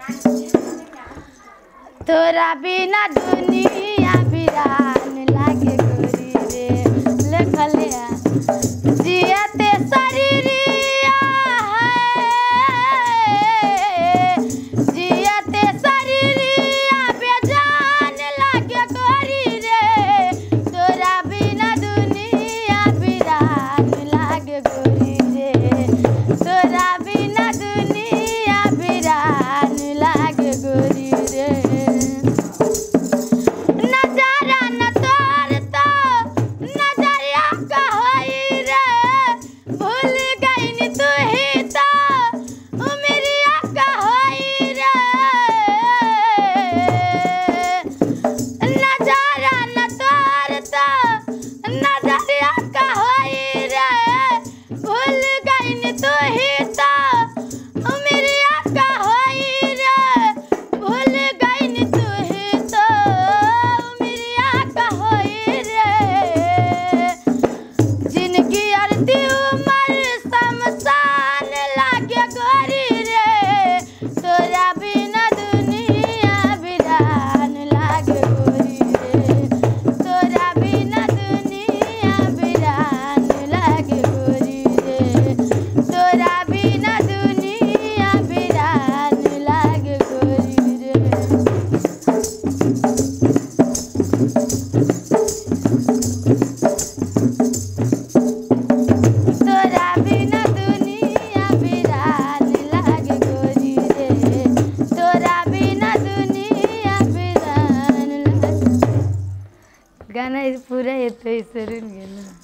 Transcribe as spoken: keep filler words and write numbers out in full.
तोरा बिना दुनिया बिरान लागे गोरी रे लेखलिया जियते शरीरिया है जियते शरीरिया बेजान लागे गोरी रे तोरा बिना दुनिया बिरान लागे गोरी रे तोरा बिना दुनिया बिरान लागे गोरी रे नजारा न तोर तो नजरिया का होई रे भूल गईनी तू ही तो उमरिया का होई रे नजारा न तोर तो नजरिया का होई रे भूल गईनी तू ही तो उमरिया का होई रे भूल गईनी तू ही तो उमरिया का होई रे जिनकी अरती उमर शमशान लागे गोरी रे तोरा बिना दुनिया बिरान लागे गोरी रे तोरा बिना दुनिया बिरान लागे गोरी रे तोरा बिना दुनिया बिरान लागे गोरी रे तोरा बिना दुनिया बिरान लागे गोरी रे तोरा बिना दुनिया बिरान लागे गाना पूरा येतो विसरून गेलो.